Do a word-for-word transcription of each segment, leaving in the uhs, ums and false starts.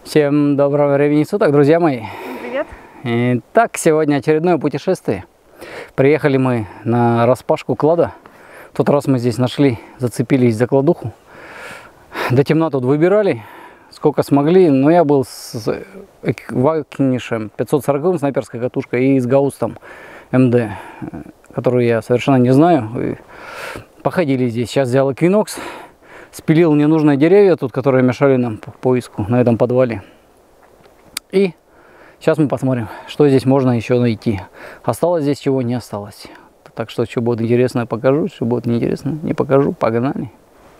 Всем доброго времени суток, друзья мои. Привет. Итак, сегодня очередное путешествие. Приехали мы на распашку клада. В тот раз мы здесь нашли, зацепились за кладуху. До темна тут выбирали, сколько смогли. Но я был с Вакнишем пятьсот сороковым снайперской катушкой и с Гаустом эм дэ, которую я совершенно не знаю. И походили здесь. Сейчас взял Эквинокс. Спилил ненужные деревья тут, которые мешали нам по поиску на этом подвале. И сейчас мы посмотрим, что здесь можно еще найти. Осталось здесь, чего не осталось. Так что, что будет интересно, покажу. Что будет неинтересно, не покажу. Погнали.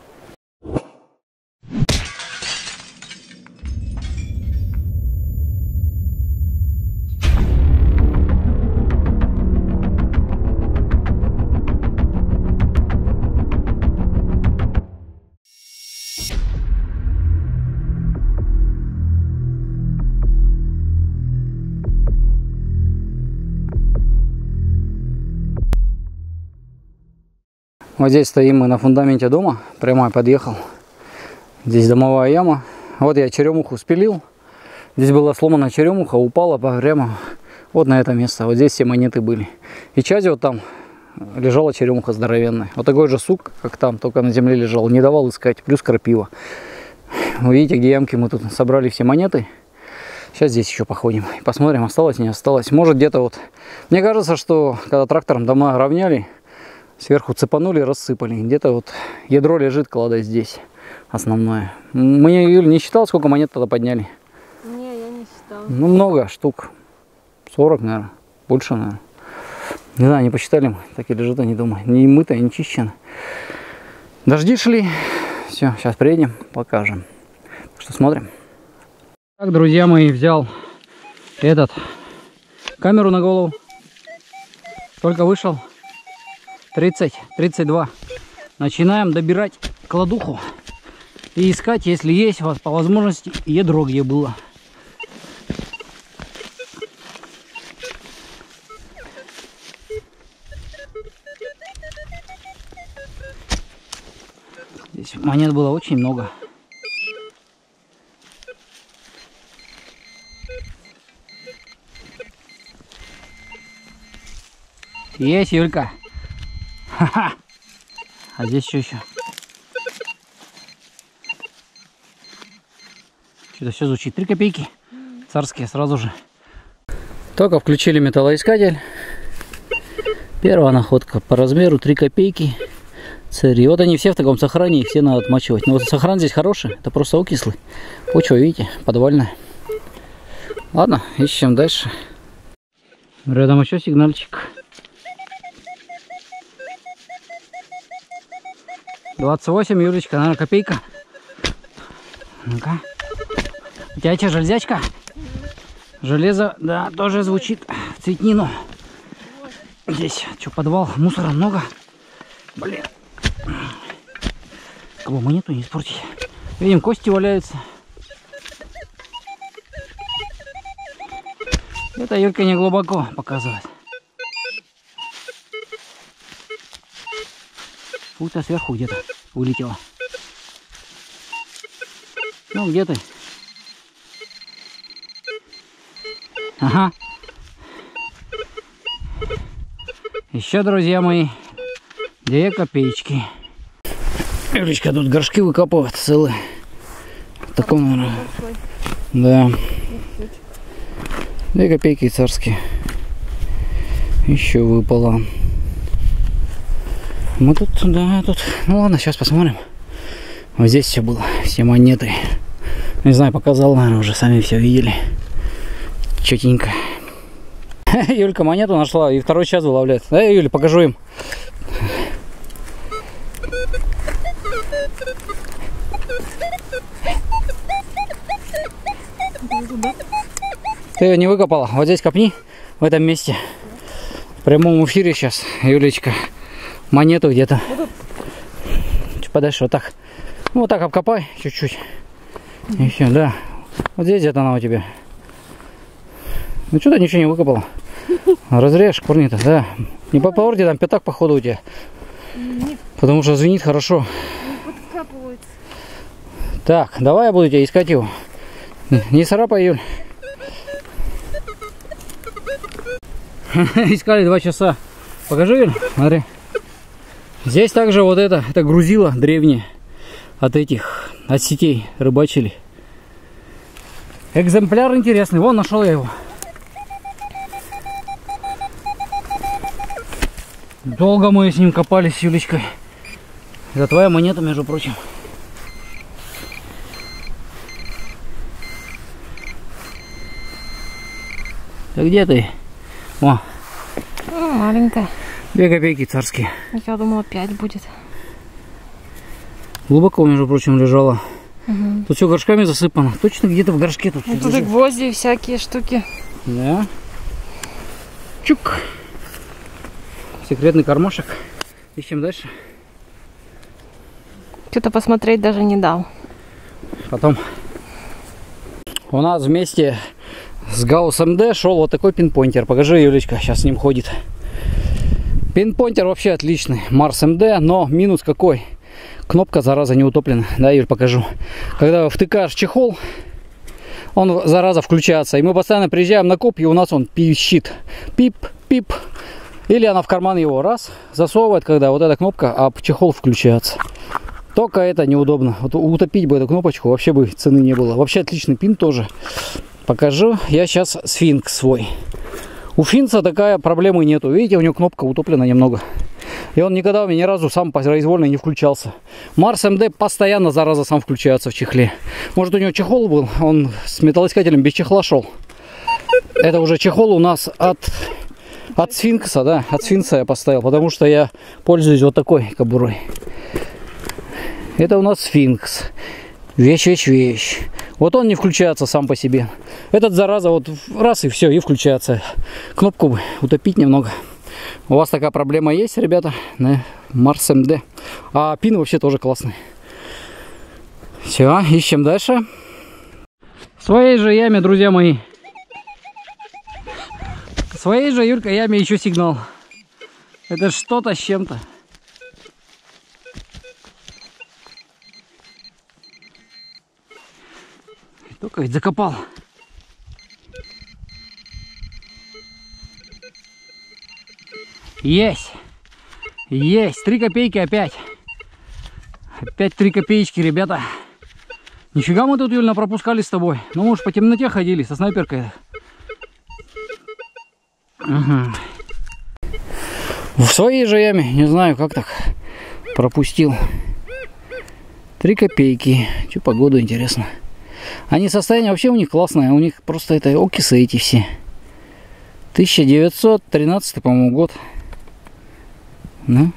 Вот здесь стоим мы на фундаменте дома, прямо подъехал. Здесь домовая яма. Вот я черемуху спилил. Здесь была сломана черемуха, упала прямо вот на это место. Вот здесь все монеты были. И часть вот там лежала черемуха здоровенная. Вот такой же сук, как там, только на земле лежал. Не давал искать, плюс крапива. Вы видите, где ямки мы тут собрали все монеты. Сейчас здесь еще походим и посмотрим, осталось, не осталось. Может где-то вот... Мне кажется, что когда трактором дома равняли, сверху цепанули, рассыпали. Где-то вот ядро лежит клада здесь основное. Мы, Юль, не считал, сколько монет тогда подняли? Не, я не считала. Ну, много штук. сорок, наверное. Больше, наверное. Не знаю, не посчитали мы. Так и лежит они дома. Не мыто, не чищено. Дожди шли. Все, сейчас приедем, покажем. Так что смотрим. Так, друзья мои, взял этот камеру на голову. Только вышел. тридцать, тридцать два. Начинаем добирать кладуху и искать, если есть по возможности, ядро где было. Здесь монет было очень много. Есть, Юлька. Ха-ха. А здесь что еще? Что-то все звучит. Три копейки. Царские сразу же. Только включили металлоискатель. Первая находка по размеру три копейки. Цари. Вот они все в таком сохране, их все надо отмачивать. Но вот сохран здесь хороший. Это просто окислый. Почва, видите, подвальная. Ладно, ищем дальше. Рядом еще сигнальчик. двадцать восемь, Юлечка, наверное, копейка. Ну-ка. У тебя что, железячка? Железо, да, тоже звучит в цветнину. Здесь, что, подвал, мусора много. Блин. Кого монету не испортить. Видим, кости валяются. Это Юлька не глубоко показывает. Фута сверху где-то вылетела. Ну, где ты? Ага. Еще, друзья мои, две копеечки. Юлечка тут горшки выкапывает целые. В таком, наверное. Да. Две копейки царские. Еще выпало. Мы тут, да, тут. Ну ладно, сейчас посмотрим. Вот здесь все было, все монеты. Не знаю, показал, наверное, уже сами все видели. Четенько. Юлька монету нашла и второй час вылавляет. Да, Юля, покажу им. Ты ее не выкопала? Вот здесь копни, в этом месте. В прямом эфире сейчас, Юлечка. Монету где-то. Чуть подальше, вот так. Ну, вот так обкопай чуть-чуть. И все, да. Вот здесь где-то она у тебя. Ну что-то ничего не выкопала. Разрежь корни-то, да. Не по поворте, там пятак походу у тебя. Нет. Потому что звенит хорошо. Не подкапывается. Так, давай я буду тебя искать его. Не царапай, Юль. Искали два часа. Покажи, Юль, смотри. Здесь также вот это, это грузило древнее. От этих, от сетей рыбачили. Экземпляр интересный. Вон, нашел я его. Долго мы с ним копались с Юлечкой. Это твоя монета, между прочим. Да где ты? О. Ну, маленькая. Две копейки царские. Я думала, пять будет. Глубоко, между прочим, лежала. Угу. Тут все горшками засыпано. Точно где-то в горшке тут. Ну, тут и гвозди, всякие штуки. Да. Чук. Секретный кармашек. Ищем дальше. Что-то посмотреть даже не дал. Потом. У нас вместе с Гаусс эм дэ шел вот такой пинпоинтер. Покажи, Юлечка, сейчас с ним ходит. Пинпоинтер вообще отличный. Марс эм дэ, но минус какой? Кнопка, зараза, не утоплена. Да, Юль, покажу. Когда втыкаешь чехол, он, зараза, включается. И мы постоянно приезжаем на коп, и у нас он пищит. Пип, пип. Или она в карман его раз засовывает, когда вот эта кнопка, а чехол включается. Только это неудобно. Вот утопить бы эту кнопочку, вообще бы цены не было. Вообще отличный пин тоже. Покажу я сейчас сфинкс свой. У финца такая проблемы нету. Видите, у него кнопка утоплена немного. И он никогда у меня ни разу сам произвольно не включался. Марс эм дэ постоянно, зараза, сам включается в чехле. Может, у него чехол был, он с металлоискателем без чехла шел. Это уже чехол у нас от, от сфинкса, да, от сфинкса я поставил, потому что я пользуюсь вот такой кобурой. Это у нас сфинкс. Вещь, вещь, вещь. Вот он не включается сам по себе. Этот, зараза, вот раз и все, и включается. Кнопку бы утопить немного. У вас такая проблема есть, ребята, на Марс эм дэ. А пин вообще тоже классный. Все, ищем дальше. В своей же яме, друзья мои. В своей же, Юлька, яме еще сигнал. Это что-то с чем-то. Только ведь закопал. Есть. Есть. Три копейки опять. Опять три копеечки, ребята. Нифига мы тут, Юльна, пропускали с тобой. Ну, мы уж по темноте ходили со снайперкой. Угу. В своей же яме, не знаю, как так пропустил. Три копейки. Че погода, интересно. Они состояние вообще у них классное. У них просто это окисы эти все. тысяча девятьсот тринадцатый, по-моему, год. Ну.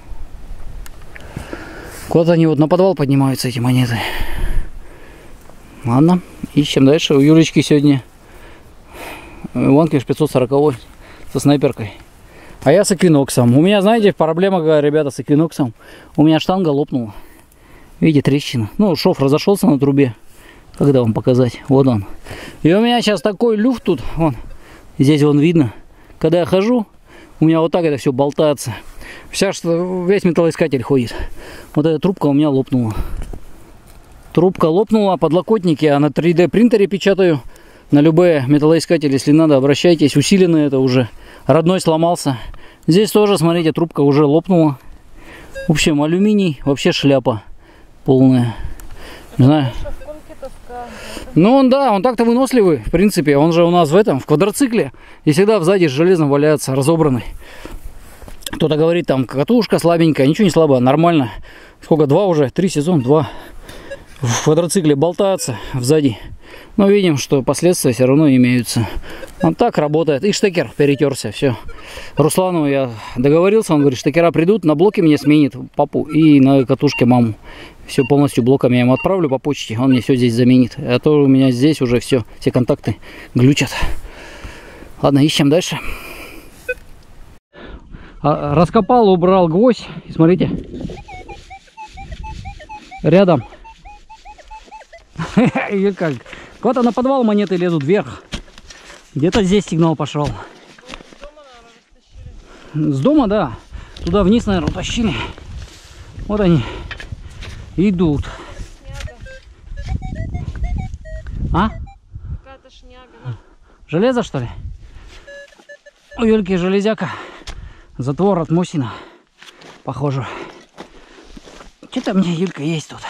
Куда-то они вот на подвал поднимаются, эти монеты. Ладно, ищем дальше. У Юлечки сегодня Ванкиш пятьсот сорок со снайперкой. А я с эквиноксом. У меня, знаете, проблема, ребята, с эквиноксом. У меня штанга лопнула. Видите, трещина. Ну, шов разошелся на трубе. Когда вам показать? Вот он. И у меня сейчас такой люфт тут. Вон. Здесь вон видно. Когда я хожу, у меня вот так это все болтается. Вся, что весь металлоискатель ходит. Вот эта трубка у меня лопнула. Трубка лопнула, подлокотники я на три дэ принтере печатаю. На любые металлоискатели, если надо, обращайтесь. Усиленный это уже. Родной сломался. Здесь тоже, смотрите, трубка уже лопнула. В общем, алюминий, вообще шляпа полная. Не знаю. Ну он, да, он так-то выносливый, в принципе. Он же у нас в этом, в квадроцикле. И всегда сзади с железом валяется, разобранный. Кто-то говорит, там, катушка слабенькая. Ничего не слабо, нормально. Сколько, два уже, три сезона, два. В квадроцикле болтается сзади. Но видим, что последствия все равно имеются. Он так работает. И штекер перетерся, все. Руслану я договорился, он говорит, штекера придут, на блоке мне сменит папу и на катушке маму. Все полностью блоками я ему отправлю по почте, он мне все здесь заменит. А то у меня здесь уже все, все контакты глючат. Ладно, ищем дальше. А, раскопал, убрал гвоздь. И смотрите. Рядом. Как? Куда-то на подвал монеты лезут вверх. Где-то здесь сигнал пошел. С дома, да. Туда вниз, наверное, утащили. Вот они идут. А? Железо, что ли? У Юльки железяка. Затвор от Мосина. Похоже. Что-то мне Юлька есть тут.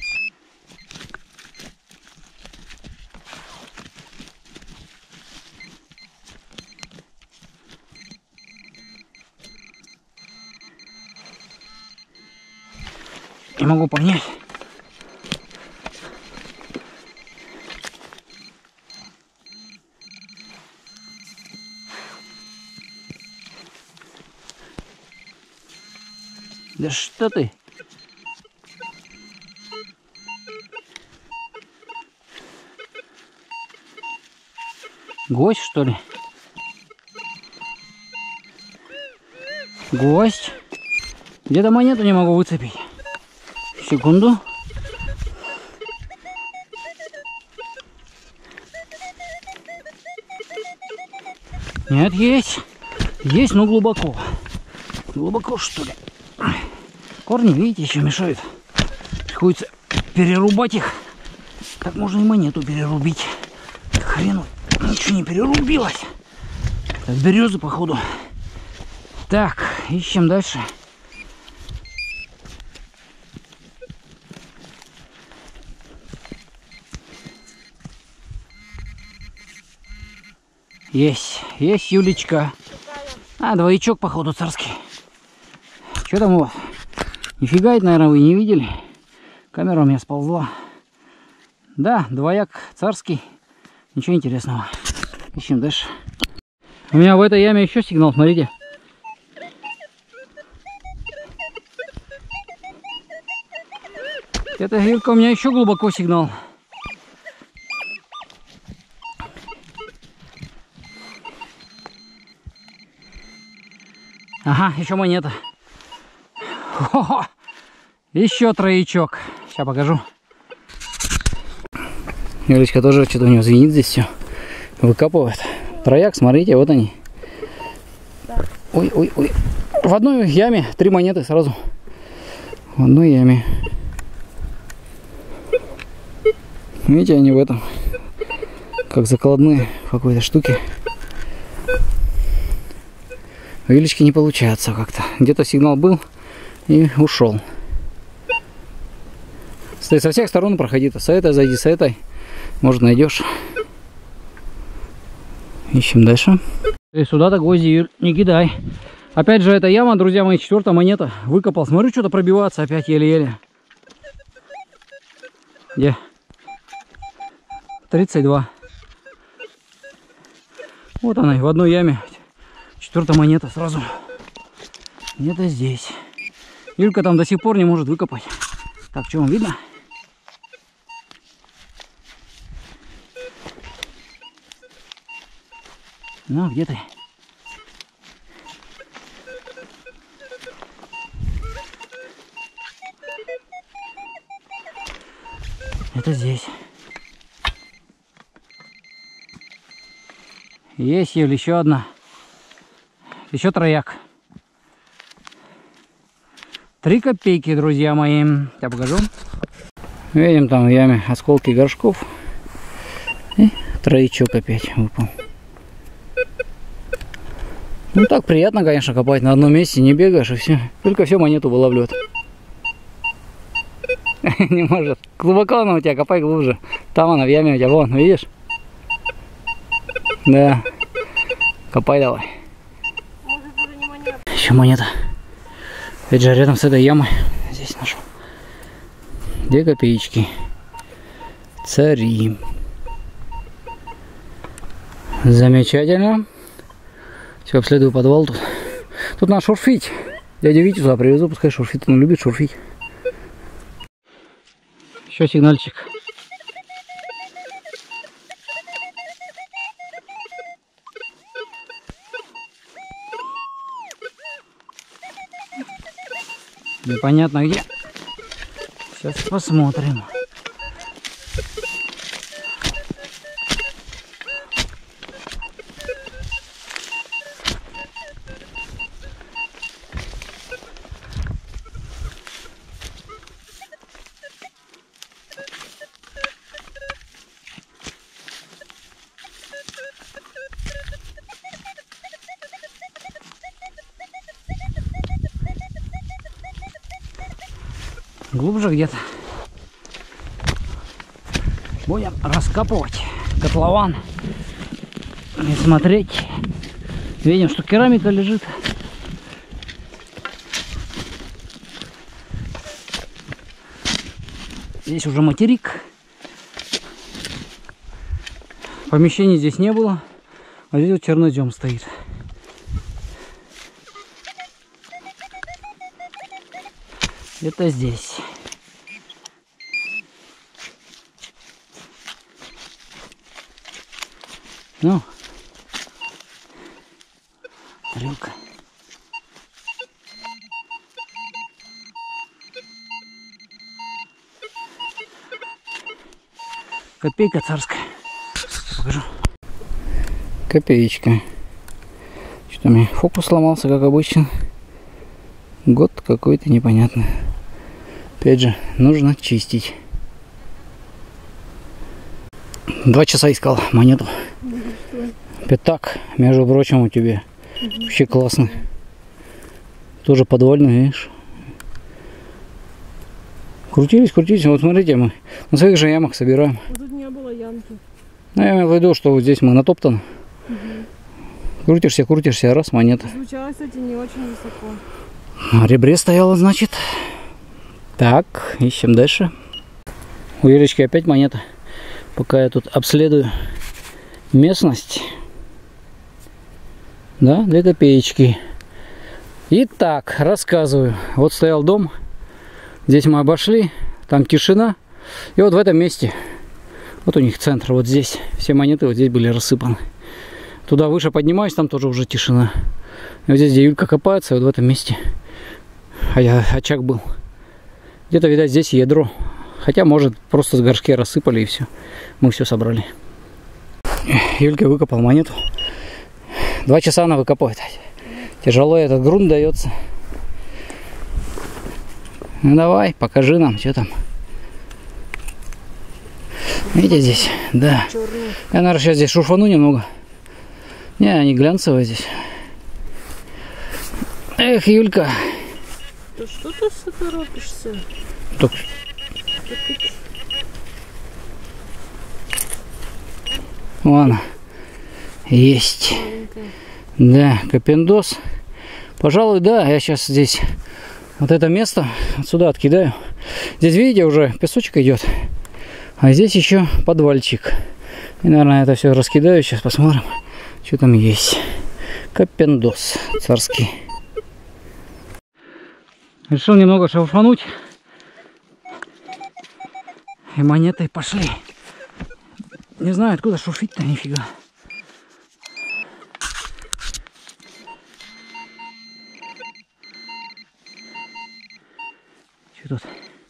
Не могу понять. Да что ты? Гость, что ли? Гость. Где-то монету не могу выцепить. Секунду. Нет, есть. Есть, но глубоко. Глубоко, что ли? Корни, видите, еще мешают. Приходится перерубать их. Так можно и монету перерубить. Хрену, ничего не перерубилось. Так, березы, походу. Так, ищем дальше. Есть, есть Юлечка. А, двоечок, походу, царский. Что там у вас? Нифига, это, наверное, вы не видели. Камера у меня сползла. Да, двояк царский. Ничего интересного. Ищем дальше. У меня в этой яме еще сигнал, смотрите. Эта Юлька у меня еще глубоко сигнал. Ага, еще монета. Хо-хо! Еще троечок. Сейчас покажу. Юлечка тоже что-то у него звенит здесь все. Выкапывает. Трояк, смотрите, вот они. Ой, ой, ой. В одной яме три монеты сразу. В одной яме. Видите, они в этом. Как закладные в какой-то штуке. У Юлечки не получается как-то. Где-то сигнал был и ушел. Стой, со всех сторон проходи. С этой зайди, с этой. Может, найдешь. Ищем дальше. И сюда-то гвозди, Юль, не кидай. Опять же, эта яма, друзья мои, четвертая монета. Выкопал. Смотрю, что-то пробиваться опять еле-еле. Где? тридцать два. Вот она, в одной яме. Четвертая монета сразу. Где-то здесь. Юлька там до сих пор не может выкопать. Так, что вам видно? Ну, где ты? Это здесь. Есть, Юль, еще одна. Еще трояк. Три копейки, друзья мои. Я покажу. Видим там в яме осколки горшков. И троечок опять выпал. Ну так приятно, конечно, копать на одном месте, не бегаешь и все. Только все монету вылавливает. Не может. Глубоко она у тебя, копай глубже. Там она в яме у тебя, вон, видишь? Да. Копай давай. Еще монета. Опять же, рядом с этой ямой. Здесь нашел. Две копеечки. Цари. Замечательно. Все, обследую подвал тут. Тут надо шурфить. Дядя Витю сюда привезу, пускай шурфит. Он любит шурфить. Еще сигнальчик. Непонятно где. Сейчас посмотрим. Глубже где-то. Будем раскапывать котлован и смотреть. Видим, что керамика лежит. Здесь уже материк. Помещений здесь не было. А здесь вот чернозем стоит. Где-то здесь. Ну, тарелка. Копейка царская. Покажу. Копеечка. Что-то у меня фокус сломался, как обычно. Год какой-то непонятный. Опять же, нужно чистить. Два часа искал монету. Пятак, между прочим, у тебя. Угу. Вообще классный. Тоже подвальный, видишь. Крутились, крутились. Вот смотрите, мы на своих же ямах собираем. Тут не было ямки. Ну, я имею в виду, что вот здесь мы натоптаны. Угу. Крутишься, крутишься, раз, монета. Звучало, кстати, не очень высоко. На ребре стояла, значит. Так, ищем дальше. У Юлечки опять монета. Пока я тут обследую местность. Да, две копеечки. Итак, рассказываю. Вот стоял дом. Здесь мы обошли. Там тишина. И вот в этом месте. Вот у них центр. Вот здесь. Все монеты вот здесь были рассыпаны. Туда выше поднимаюсь. Там тоже уже тишина. И вот здесь, где Юлька копается, вот в этом месте. А я очаг был. Где-то, видать, здесь ядро. Хотя, может, просто с горшки рассыпали и все. Мы все собрали. Юлька выкопал монету. Два часа она выкопывает. Тяжело этот грунт дается. Ну давай, покажи нам, что там. Видите здесь? Да. Черный. Я, наверное, сейчас здесь шурфану немного. Не, они глянцевые здесь. Эх, Юлька. Да что ты торопишься? Так. Ладно. Есть. Маленькая. Да, капендос. Пожалуй, да, я сейчас здесь вот это место отсюда откидаю. Здесь, видите, уже песочек идет. А здесь еще подвальчик. И, наверное, это все раскидаю. Сейчас посмотрим, что там есть. Капендос царский. Решил немного шурфануть. И монеты пошли. Не знаю, откуда шурфить-то, нифига. Что тут?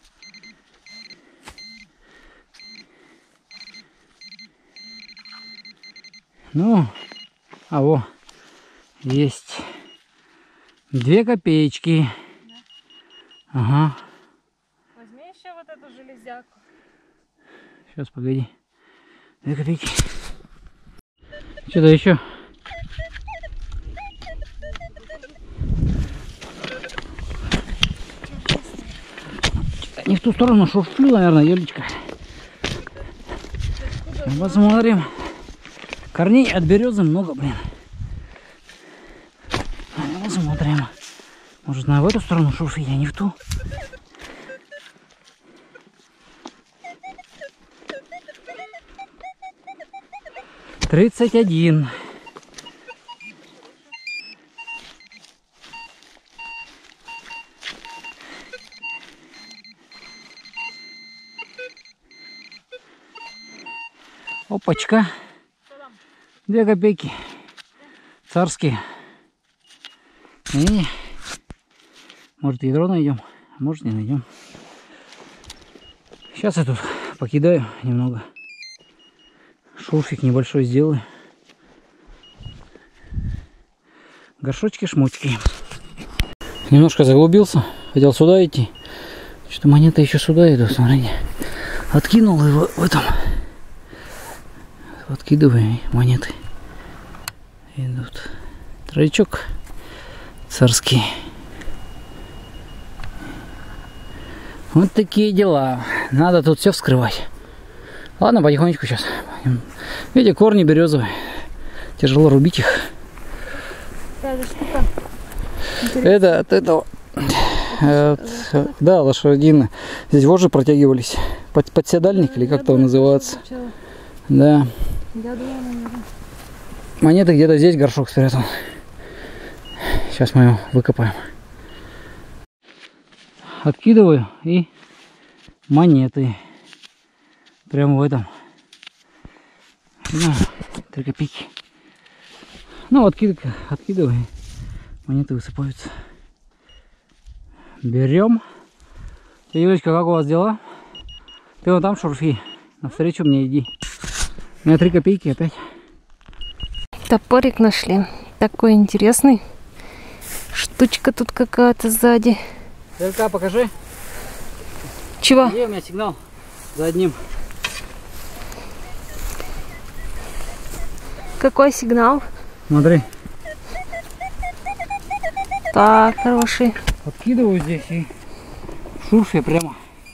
Ну, а во, есть две копеечки. Да. Ага. Возьми еще вот эту железяку. Сейчас, погоди. Две копейки. Что-то еще. Не в ту сторону шурфлю, наверное, Юлечка. Посмотрим. Корней от березы много, блин. Посмотрим. Может, на в эту сторону шурфить, а не в ту. Тридцать один. Опачка. Две копейки. Царские. И может, ядро найдем, а может, не найдем. Сейчас я тут покидаю немного. Шурфик небольшой сделаю. Горшочки-шмочки. Немножко заглубился. Хотел сюда идти. Что-то монеты еще сюда идут, смотрите. Откинул его в этом. Откидываем монеты. Идут. Троечок царский. Вот такие дела. Надо тут все вскрывать. Ладно, потихонечку сейчас. Видите, корни березовые. Тяжело рубить их. Это от этого. От, да, лошадиные. Здесь вожжи протягивались. Под, подседальник или как-то он называется. Да. Монеты где-то здесь горшок спрятан. Сейчас мы его выкопаем. Откидываю и монеты. Прямо в этом. Ну, три копейки. Ну, откидка, откидываю. Монеты высыпаются. Берем. Юлечка, как у вас дела? Ты вон там шурфи. Навстречу мне иди. У меня три копейки опять. Топорик нашли. Такой интересный. Штучка тут какая-то сзади. ТЛК покажи. Чего? Где у меня сигнал? За одним. Какой сигнал? Смотри. Так, хороший. Откидываю здесь и шурфе прямо.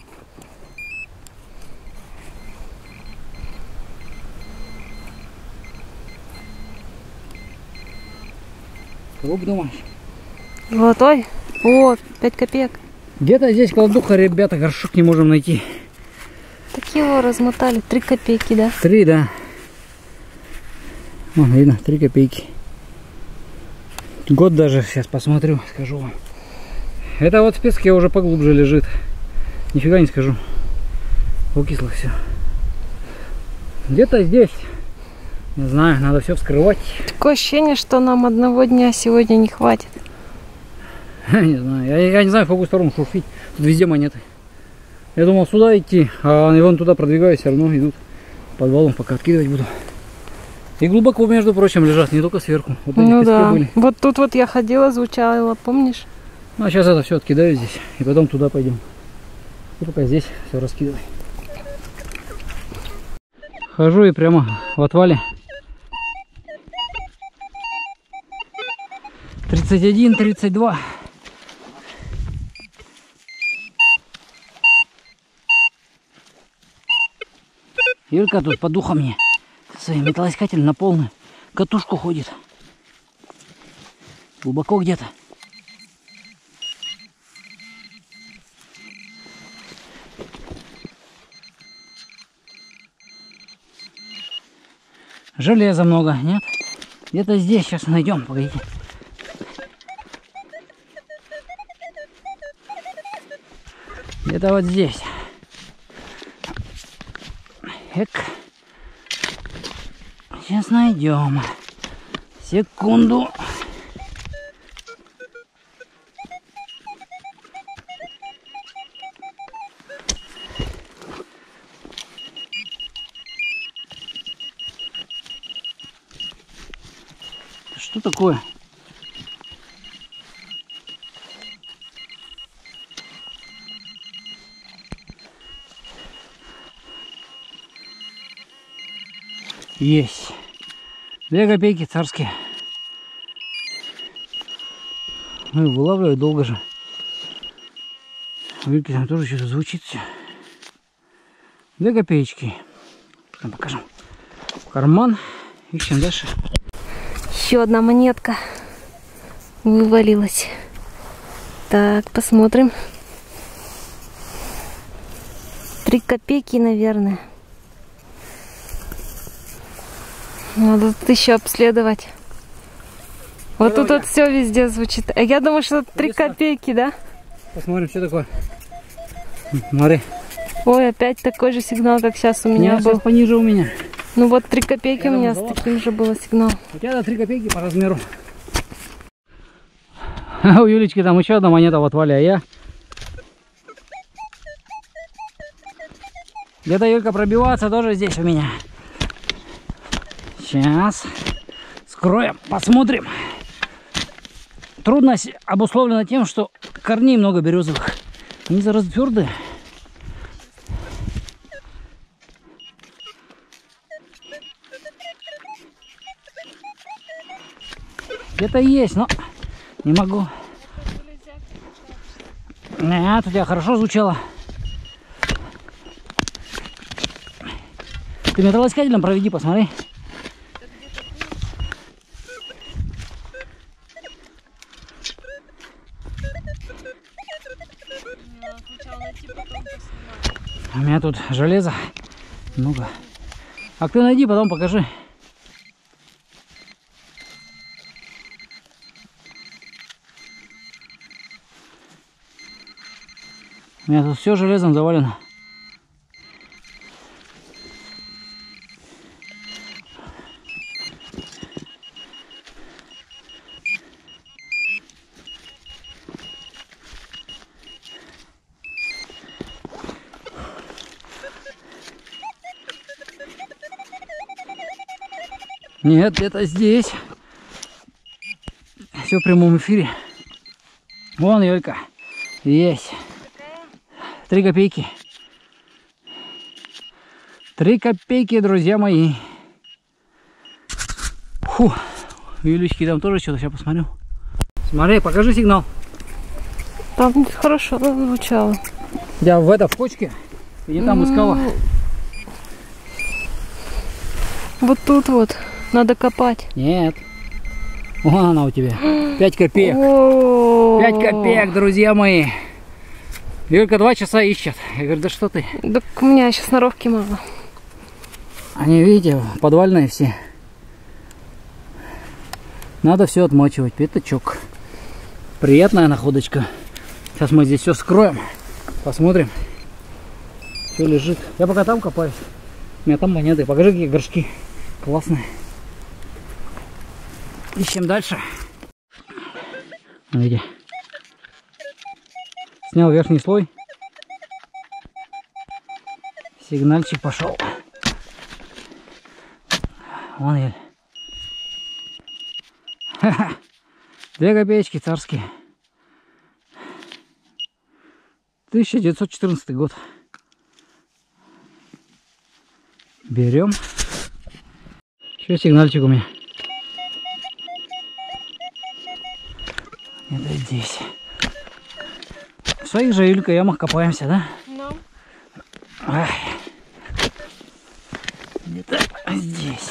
Кого думаешь? Золотой? О, пять копеек. Где-то здесь кладуха, ребята, горшок не можем найти. Так его размотали. Три копейки, да? Три, да. Вон, видно, три копейки. Год даже, сейчас посмотрю, скажу вам. Это вот в песке уже поглубже лежит. Нифига не скажу. Укисло все. Где-то здесь. Не знаю, надо все вскрывать. Такое ощущение, что нам одного дня сегодня не хватит. Не знаю, я, я не знаю, в какую сторону шурфить. Тут везде монеты. Я думал сюда идти, а вон туда продвигаюсь, все равно идут подвалом, пока откидывать буду. И глубоко, между прочим, лежат, не только сверху. Вот Ну да, были. Вот тут вот я ходила, звучала, помнишь? Ну а сейчас это все откидаю здесь, и потом туда пойдем. И пока здесь все раскидывай. Хожу и прямо в отвале. тридцать один, тридцать два. Юлька тут по духам мне своим металлоискателем на полную катушку ходит. Глубоко где-то. Железа много, нет? Где-то здесь сейчас найдем, погодите. Где-то вот здесь. Эк. Сейчас найдем. Секунду. Что такое? Есть. Две копейки царские. Ну и вылавливать долго же. Видите, там тоже что-то звучит все. Две копеечки. Потом покажем. В карман. Ищем дальше. Еще одна монетка вывалилась. Так, посмотрим. Три копейки, наверное. Надо тут еще обследовать. Вот тут вот все везде звучит. А я думаю, что три копейки, да? Посмотрим, что такое. Смотри. Ой, опять такой же сигнал, как сейчас у меня Нет, был. сейчас пониже у меня. Ну вот три копейки Я у меня думал, с таким же было сигнал. У тебя три копейки по размеру. А у Юлечки там еще одна монета в отвале, а я... Где-то Юлька пробиваться тоже здесь у меня. Сейчас. Скроем, посмотрим. Трудность обусловлена тем, что корней много березовых. Они заразы твердые. Где-то есть, но не могу. Нет, у тебя хорошо звучало. Ты металлоискателем проведи, посмотри. У меня тут железо много. А ты найди, потом покажи. У меня тут все железом завалено. Нет, где-то здесь. Все в прямом эфире. Вон, Юлька. Есть. Три копейки. Три копейки, друзья мои. Фу. У Юлечки там тоже что-то. Сейчас посмотрю. Смотри, покажи сигнал. Там хорошо звучало. Я в это, в кочке. И там искала. Вот тут вот. Надо копать. Нет. Вон она у тебя. Пять копеек. О-о-о. Пять копеек, друзья мои. Юлька два часа ищет. Я говорю, да что ты? Так у меня сейчас сноровки мало. Они, видите, подвальные все. Надо все отмачивать. Пятачок. Приятная находочка. Сейчас мы здесь все скроем. Посмотрим. Все лежит. Я пока там копаюсь. У меня там монеты. Покажи, какие горшки. Классные. Ищем дальше. Смотрите. Снял верхний слой. Сигнальчик пошел. Вон ель. Ха-ха. Две копеечки царские. тысяча девятьсот четырнадцатый год. Берем. Еще сигнальчик у меня. Это здесь. В своих же, Юлька, ямах копаемся, да? No. Ай. Где-то здесь.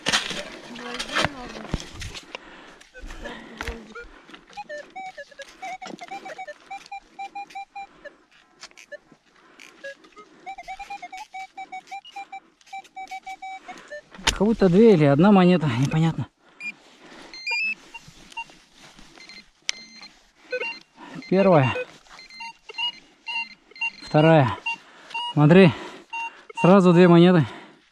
Как будто две или одна монета, непонятно. Первая. Вторая. Смотри, сразу две монеты.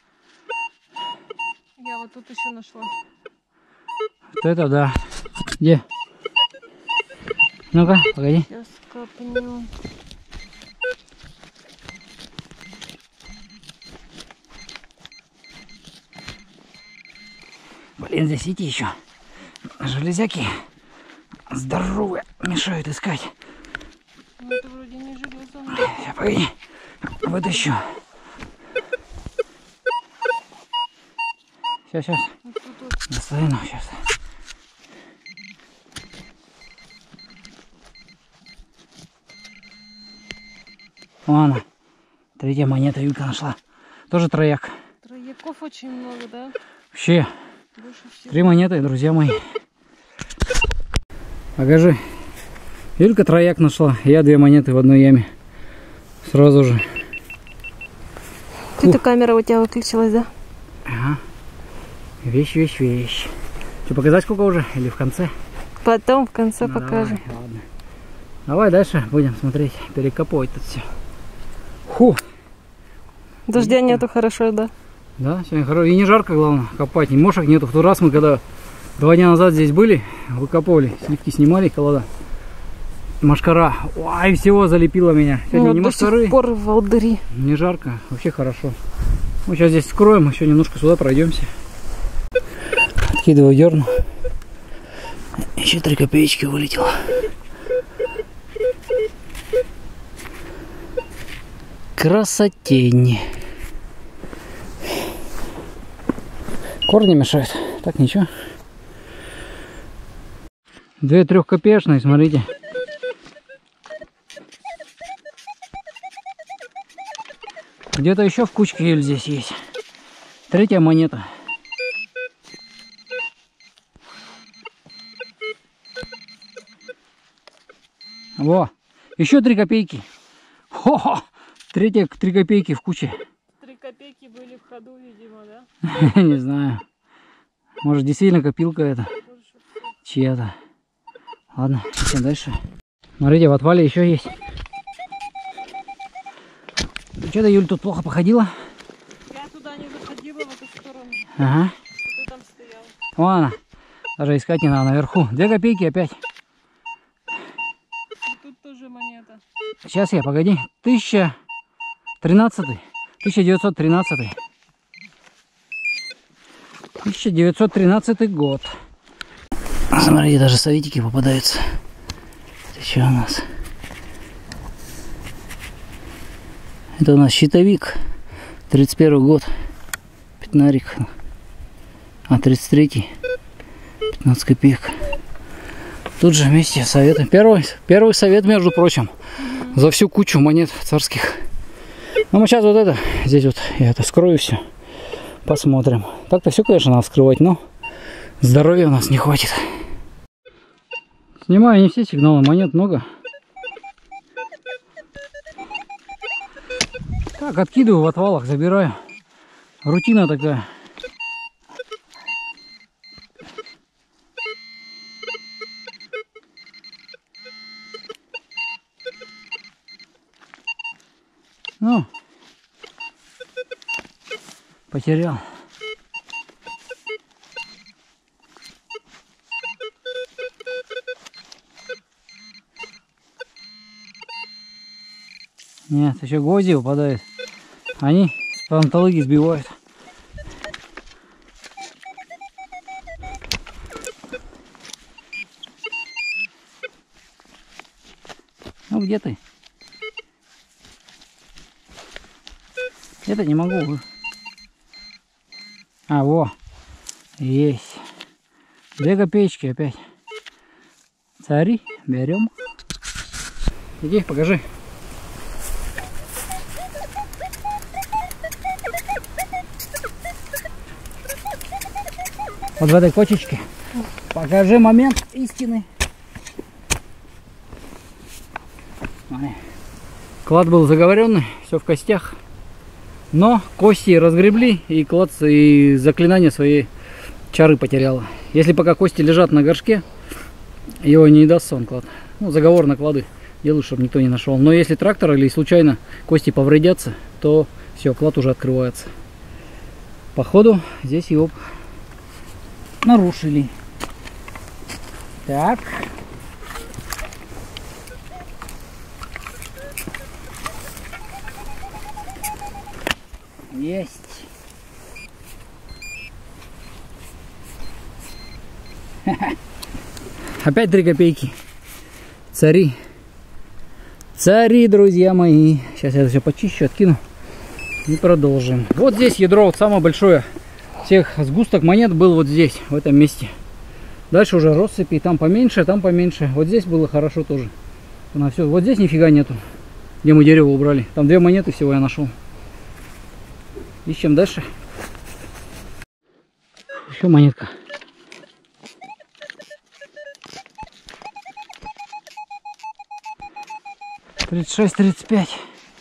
Я вот тут еще нашла. Вот это да. Где? Ну-ка, погоди. Сейчас копнем. Блин, здесь эти еще железяки здоровые мешают искать. Ну, это вроде не железо. Сейчас, погоди, вытащу. Сейчас, сейчас. Вот тут вот. Достану сейчас. Вон она. Третья монета Юлька нашла. Тоже трояк. Трояков очень много, да? Вообще. Больше всего. Три монеты, друзья мои. Покажи. Юлька трояк нашла. Я две монеты в одной яме. Сразу же. Это камера у тебя выключилась, да? Ага. Вещь, вещь, вещь. Что, показать сколько уже? Или в конце? Потом в конце Ну, покажем. Давай, ладно. Давай дальше будем смотреть. Перекопывать тут все. Фу. Дождя Видите? нету, хорошо, да? Да, сегодня хорошо. И не жарко, главное, копать. И мошек нету. В тот раз мы, когда два дня назад здесь были, выкопывали, сливки снимали, колода. Машкара. Ой, всего залепила меня. Сегодня Ну, не до машкары, сих пор волдыри. не жарко. Вообще хорошо. Мы сейчас здесь скроем, еще немножко сюда пройдемся. Откидываю, дерну. Еще три копеечки вылетело. Красотень. Корни мешают. Так, ничего. Две трехкопеечные, смотрите. Где-то еще в кучке ель здесь есть. Третья монета. Во, еще три копейки. Хо-хо! Третья три копейки в куче. Три копейки были в ходу, видимо, да? Не знаю. Может, действительно копилка это чья-то. Ладно, идем дальше. Смотрите, в отвале еще есть. Что-то Юль тут плохо походила. Я туда не заходила, в эту сторону. Ага. Ты там стоял. Вон она. Даже искать не надо наверху. Две копейки опять. И тут тоже монета. Сейчас я, погоди. Тысяча тринадцатый. Тысяча девятьсот тринадцатый. Тысяча девятьсот тринадцатый год. Смотрите, даже советики попадаются. Это что у нас? Это у нас щитовик. тридцать первый год. Пятнарик. А тридцать третий. пятнадцать копеек. Тут же вместе советы. Первый, первый совет, между прочим. За всю кучу монет царских. Ну мы сейчас вот это. Здесь вот я это скрою все. Посмотрим. Так-то все, конечно, надо вскрывать, но здоровья у нас не хватит. Снимаю не все сигналы, монет много. Так, откидываю в отвалах, забираю. Рутина такая. Ну, потерял. Нет, еще гвозди выпадают. Они с панталыги сбивают. Ну где ты? Это не могу. А, во. Есть. Две копеечки опять. Цари, берем. Иди, покажи. Вот в этой кочечке. Покажи момент истины. Смотри. Клад был заговоренный, все в костях. Но кости разгребли, и клад и заклинание своей чары потеряло. Если пока кости лежат на горшке, его не даст сон клад. Ну, заговор на клады делаю, чтобы никто не нашел. Но если трактор или случайно кости повредятся, то все, клад уже открывается. Походу здесь его нарушили. Так. Есть. Опять три копейки. Цари. Цари, друзья мои. Сейчас я это все почищу, откину. И продолжим. Вот здесь ядро, вот самое большое. Всех сгусток монет был вот здесь, в этом месте. Дальше уже россыпи. Там поменьше, там поменьше. Вот здесь было хорошо тоже. На все. Вот здесь нифига нету. Где мы дерево убрали. Там две монеты всего я нашел. Ищем дальше. Еще монетка. тридцать шесть тридцать пять.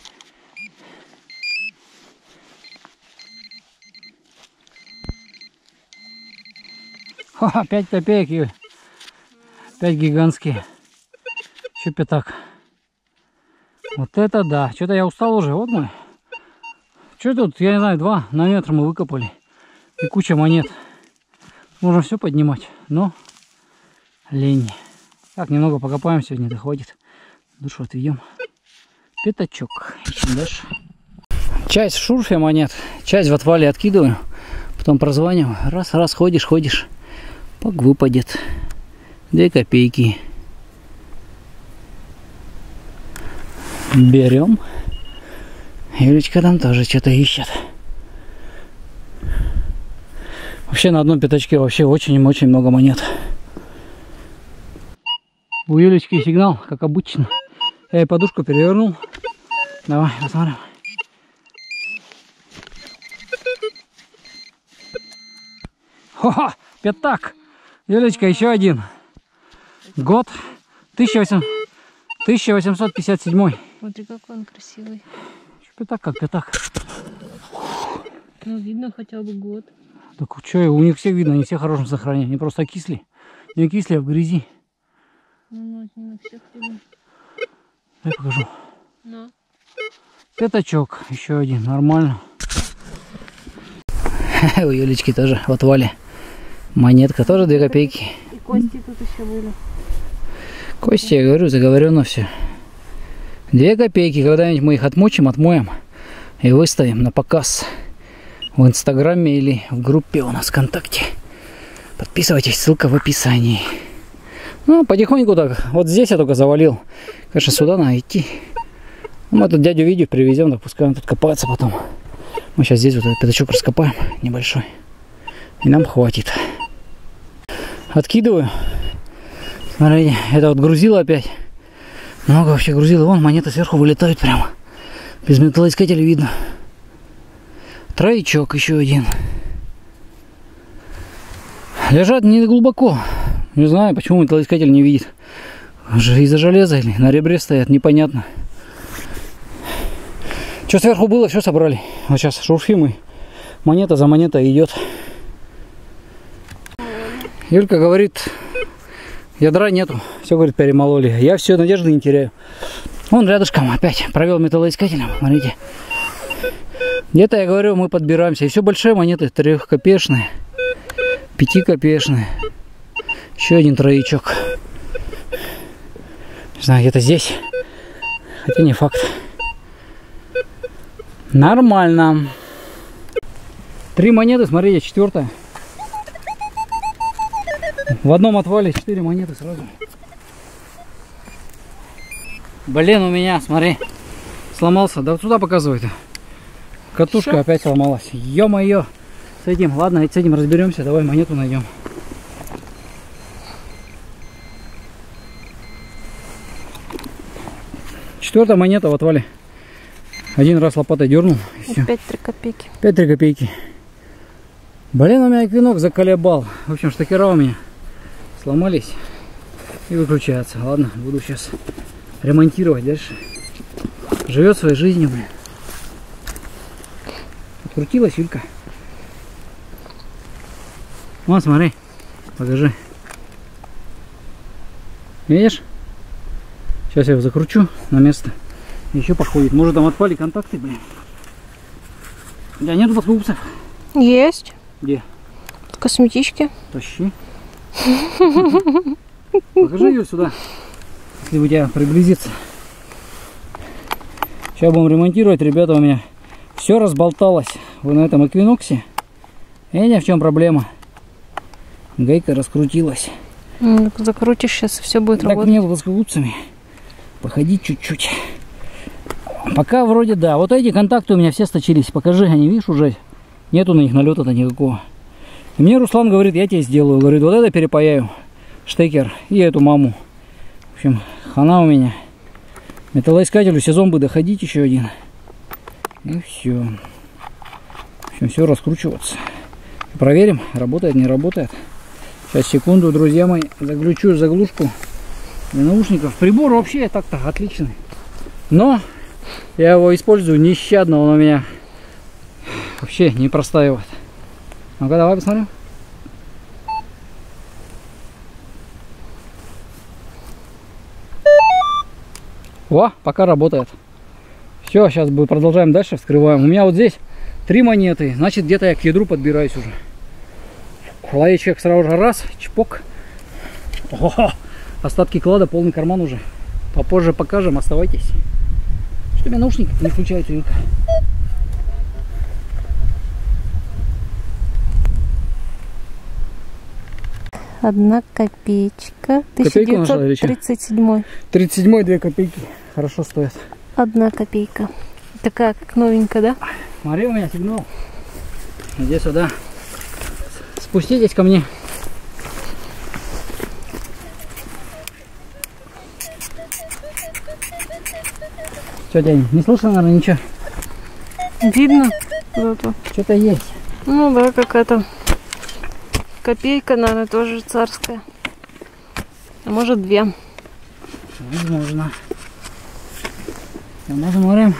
Ха, пять копеек, Юль. пять гигантские. Еще пятак. Вот это да. Что-то я устал уже. Вот мы. Что тут, я не знаю, два на метр мы выкопали. И куча монет. Можно все поднимать, но лень. Так, немного покопаем сегодня, это хватит. Душу отведем. Пятачок. Ищем дальше. Часть в шурфе монет, часть в отвале откидываю. Потом прозваниваю. Раз, раз, ходишь, ходишь. Пак выпадет. Две копейки. Берем. Юлечка там тоже что-то ищет. Вообще на одном пятачке вообще очень-очень много монет. У Юлечки сигнал, как обычно. Я ей подушку перевернул. Давай, посмотрим. Ха-ха, пятак. Юлечка, еще один. Год тысяча восемьсот пятьдесят седьмой. Смотри, какой он красивый. Пятак как пятак. Ну, видно хотя бы год. Так что, у них всех видно, они все в хорошем сохранении. Они просто окисли. Не окисли, а в грязи. Ну, ну, не на всех видно. Дай покажу. Ну. Пятачок, еще один, нормально. У Юлечки тоже в отвале. Монетка, тоже две копейки. И кости тут еще были. Кости, я говорю, заговорено все. Две копейки, когда-нибудь мы их отмочим, отмоем и выставим на показ в Инстаграме или в группе у нас ВКонтакте. Подписывайтесь, ссылка в описании. Ну, потихоньку так. Вот здесь я только завалил. Конечно, сюда надо идти. Мы тут дядю Витю привезем, так пускай он тут копается потом. Мы сейчас здесь вот этот пятачок раскопаем, небольшой. И нам хватит. Откидываю. Смотрите, это вот грузило опять. Много вообще грузило. Вон монеты сверху вылетают прямо. Без металлоискателя видно. Троечок еще один. Лежат не глубоко. Не знаю, почему металлоискатель не видит. Из-за железа или на ребре стоят, непонятно. Что сверху было, все собрали. Вот сейчас шурфим и монета за монетой идет. Юлька говорит, ядра нету. Все, говорит, перемололи. Я все, надежды не теряю. Вон рядышком опять провел металлоискателем. Смотрите. Где-то, я говорю, мы подбираемся. И все большие монеты, трехкопеечные, пятикопеечные. Еще один троечок. Не знаю, где-то здесь. Хотя не факт. Нормально. Три монеты, смотрите, четвертая. В одном отвале четыре монеты сразу. Блин, у меня, смотри, сломался. Да вот сюда показывает. Катушка Что? опять сломалась. Ё-моё. С этим, ладно, с этим разберемся. Давай монету найдем. Четвертая монета в отвале. Один раз лопатой дернул. Пять-три копейки. Пять-три копейки. Блин, у меня клинок заколебал. В общем, штекера у меня сломались и выключаются. Ладно, буду сейчас ремонтировать дальше. Живет своей жизнью, блин. Открутилась Юлька. Вон, смотри. Покажи. Видишь? Сейчас я его закручу на место. Еще походит. Может, там отпали контакты, блин. Да нету подкупцев. Есть. Где? Косметички. Тащи. Покажи ее сюда. Если у тебя приблизится. Сейчас будем ремонтировать, ребята, у меня все разболталось. Вы на этом эквиноксе. Видите, в чем проблема? Гайка раскрутилась. Ну, закрутишь сейчас, все будет так работать. Так мне подкупцами походить чуть-чуть. Пока вроде да. Вот эти контакты у меня все сточились. Покажи, они, видишь, уже нету на них налета-то никакого. И мне Руслан говорит, я тебе сделаю. Говорит, вот это перепаяю. Штекер и эту маму. В общем, хана у меня. Металлоискателю сезон бы доходить еще один. И все. В общем, все раскручиваться. Проверим, работает, не работает. Сейчас, секунду, друзья мои. Заключу заглушку для наушников. Прибор вообще так-то отличный. Но я его использую нещадно. Он у меня вообще не простаивает. Ну-ка, давай посмотрим. Во, пока работает. Все, сейчас мы продолжаем дальше, вскрываем. У меня вот здесь три монеты. Значит, где-то я к ядру подбираюсь уже. Лаечек сразу же раз, чпок. О, остатки клада, полный карман уже. Попозже покажем, оставайтесь. Что у меня наушники не включаются, Юлька? Одна копеечка. тысяча девятьсот тридцать седьмой. тридцать седьмой, две копейки. Хорошо стоят. Одна копейка. Такая, как новенькая, да? Смотри, у меня сигнал. Иди сюда. Спуститесь ко мне. Что, дядя, не слышно, наверное, ничего? Видно. Зато. Что-то есть. Ну да, какая-то копейка, наверное, тоже царская. А может две. Возможно. Посмотрим.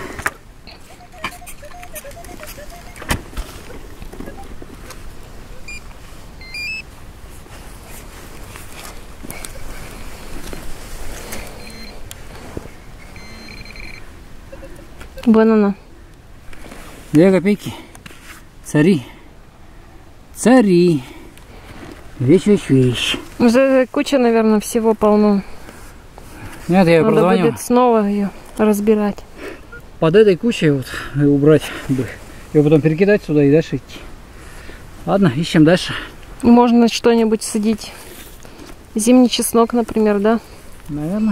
Вон она. Две копейки. Цари. Цари. Вещь, вещь, вещь. Уже куча, наверное, всего полно. Нет, я Надо прозвонил. будет снова ее разбирать. Под этой кучей вот и убрать бы. Ее потом перекидать сюда и дальше идти. Ладно, ищем дальше. Можно что-нибудь садить. Зимний чеснок, например, да? Наверное.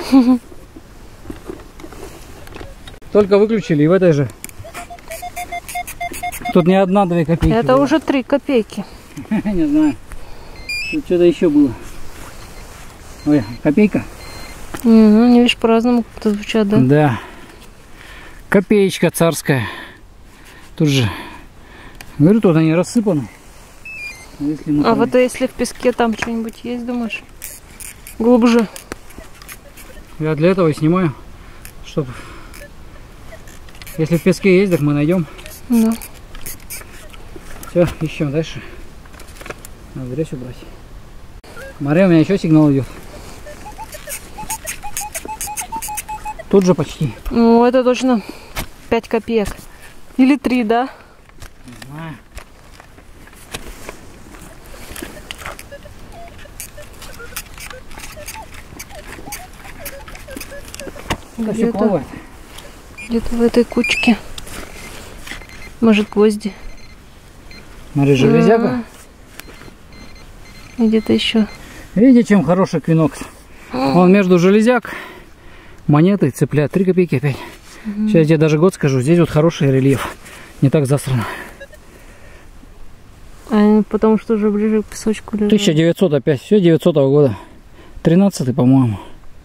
Только выключили и в этой же. Тут не одна-две копейки. Это было. уже три копейки. Не знаю. Тут что-то еще было. Ой, копейка? Ну, не видишь, по-разному как-то звучат, да? Да. Копеечка царская. Тут же. Говорю, тут они рассыпаны. Если мы А там- вот если в песке там что-нибудь есть, думаешь? Глубже. Я для этого и снимаю. Чтобы... Если в песке есть, так мы найдем. Да. Все, ищем дальше. Надо грязь убрать. Смотри, у меня еще сигнал идет. Тут же почти. Ну, это точно пять копеек. Или три, да? Не знаю. Это все Где-то плавает. где-то в этой кучке. Может, гвозди. Смотри, железяка. А, и где-то еще. Видите, чем хороший квинокс? Он между железяк, монеты, цыплят. три копейки опять. Угу. Сейчас я тебе даже год скажу. Здесь вот хороший рельеф. Не так засрано. А потому что уже ближе к песочку лежит. тысяча девятьсот опять. Все девятисотого года. тринадцатый, по-моему.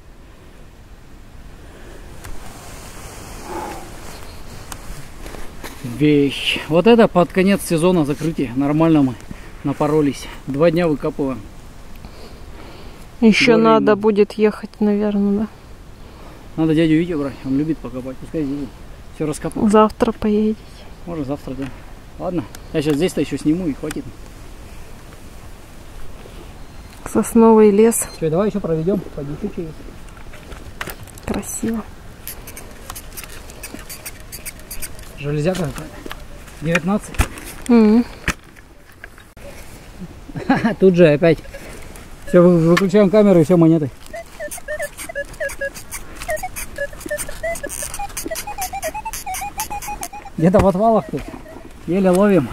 Вещь. Вот это под конец сезона закрытия. Нормально мы напоролись. Два дня выкапываем. Еще Более- надо будет ехать, наверное, да? Надо дядю Витю брать. Он любит покопать. Пускай здесь все раскопает. Завтра поедете. Может завтра, да. Ладно. Я сейчас здесь-то еще сниму и хватит. Сосновый лес. Все, давай еще проведем. Пойди через. Красиво. Железяка девятнадцать. М. Тут же опять. Все, выключаем камеру и все монеты. Где-то в отвалах тут. Еле ловим.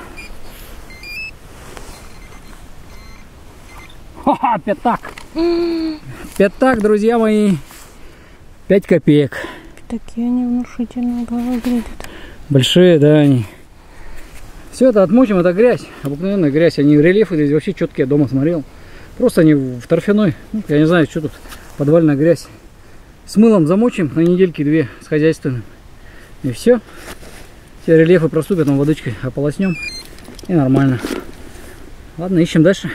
Ха-ха, пятак. Пятак, друзья мои. Пять копеек. Такие они внушительные выглядят. Большие, да, они. Все это отмочим, это грязь. Обыкновенная грязь. Они рельефы здесь вообще четкие, дома смотрел. Просто они в торфяной. Ну, я не знаю, что тут. Подвальная грязь. С мылом замочим на недельки две с хозяйственным. И все. Все рельефы проступят, там водичкой ополоснем. И нормально. Ладно, ищем дальше.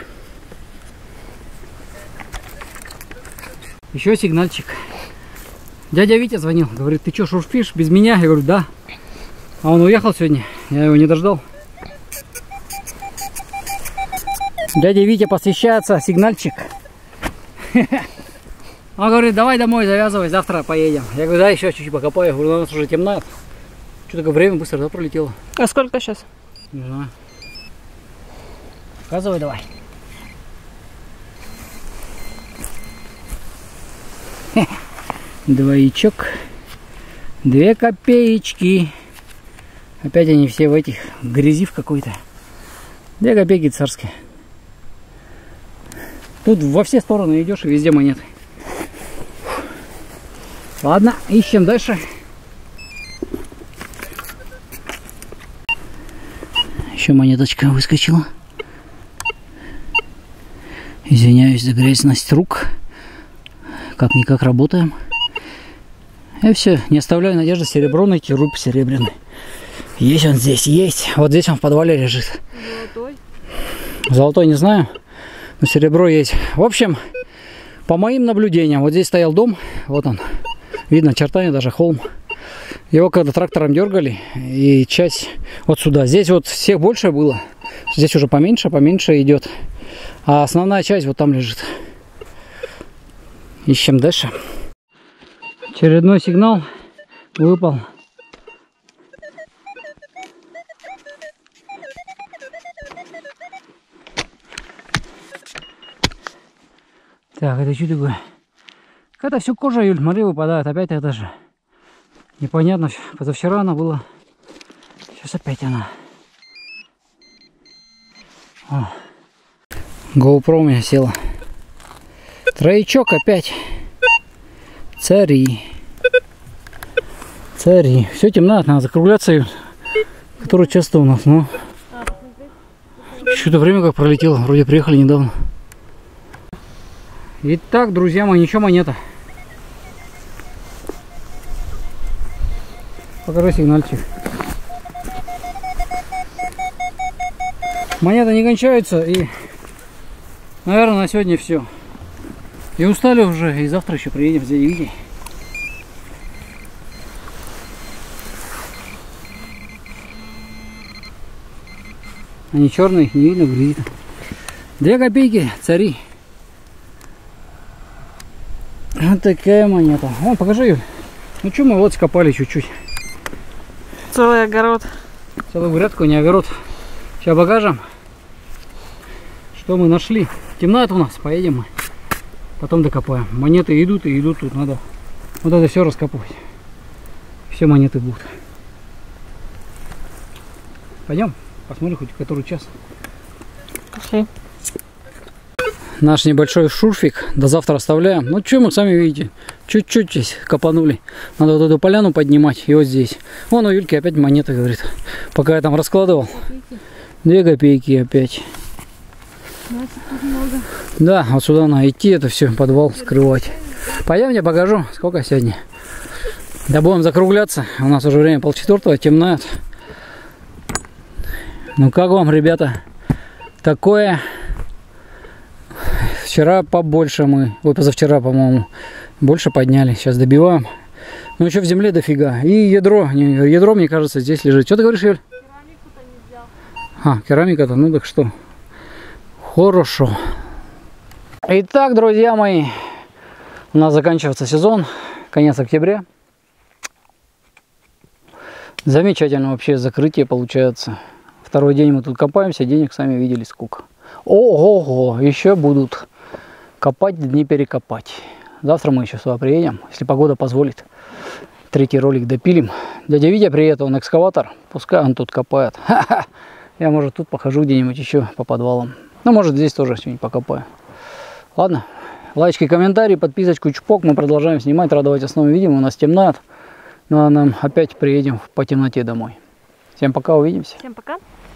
Еще сигнальчик. Дядя Витя звонил. Говорит, ты что, шурфишь без меня? Я говорю, да. А он уехал сегодня. Я его не дождал. Дядя Витя посвящается, сигнальчик. Он говорит, давай домой завязывай, завтра поедем. Я говорю, да, еще чуть-чуть покопаю. Я говорю, у нас уже темнает. Что такое время быстро, да, пролетело? А сколько сейчас? Не знаю. Показывай давай. Двоичок. Две копеечки. Опять они все в этих грязи в какой-то. Две копейки царские. Тут во все стороны идешь и везде монеты. Ладно, ищем дальше. Еще монеточка выскочила. Извиняюсь за грязность рук. Как-никак работаем. И все, не оставляю надежды серебро найти, рубь серебряный. Есть он здесь, есть. Вот здесь он в подвале лежит. Золотой. Золотой не знаю, но серебро есть. В общем, по моим наблюдениям, вот здесь стоял дом, вот он, видно очертания, даже холм. Его когда трактором дергали, и часть вот сюда. Здесь вот всех больше было, здесь уже поменьше, поменьше идет. А основная часть вот там лежит. Ищем дальше. Очередной сигнал выпал. Так, это что такое? Какая-то все кожа, Юль, смотри, выпадает. Опять это же. Непонятно. Позавчера она была. Сейчас опять она. О. GoPro у меня села. Троечок опять. Цари. Цари. Все темно, надо закругляться, Юль. Который часто у нас, но... Что-то время как пролетело. Вроде приехали недавно. Итак, друзья мои, ничего монета. Покажи сигнальчик. Монеты не кончаются, и, наверное, на сегодня все. И устали уже, и завтра еще приедем с дядей Витей. Они черные, их не видно, грязит. Две копейки, цари. Вот такая монета. О, покажи, Юль. Ну что, мы вот скопали чуть-чуть. Целый огород. Целую грядку, не огород. Сейчас покажем, что мы нашли. Темнато у нас, поедем мы. Потом докопаем. Монеты идут и идут, тут надо вот это все раскопывать. Все монеты будут. Пойдем, посмотрим хоть который час. Пошли. Наш небольшой шурфик до завтра оставляем. Ну что, мы сами видите, чуть-чуть здесь копанули. Надо вот эту поляну поднимать и вот здесь. Вон у Юльки опять монеты, говорит. Пока я там раскладывал. Две копейки опять. Да, вот сюда надо идти, это все, подвал скрывать. Пойдем, я покажу, сколько сегодня. Да будем закругляться. У нас уже время полчетвертого, темнает. Ну как вам, ребята, такое? Вчера побольше мы, ой, позавчера, по-моему, больше подняли. Сейчас добиваем. Ну еще в земле дофига. И ядро, ядро, мне кажется, здесь лежит. Что ты говоришь, Юль? Керамику-то не взял. А, керамика-то, ну так что. Хорошо. Итак, друзья мои, у нас заканчивается сезон. Конец октября. Замечательно вообще закрытие получается. Второй день мы тут копаемся, денег сами видели сколько. Ого-го, еще будут копать, дни перекопать. Завтра мы еще сюда приедем, если погода позволит. Третий ролик допилим. Дядя Витя приехал, он экскаватор, пускай он тут копает. Ха-ха. Я, может, тут похожу где-нибудь еще по подвалам. Ну, может, здесь тоже что-нибудь покопаю. Ладно, лайки, комментарии, подписочку, чпок. Мы продолжаем снимать, радовать вас новым видео. У нас темнеет, но нам опять приедем по темноте домой. Всем пока, увидимся. Всем пока.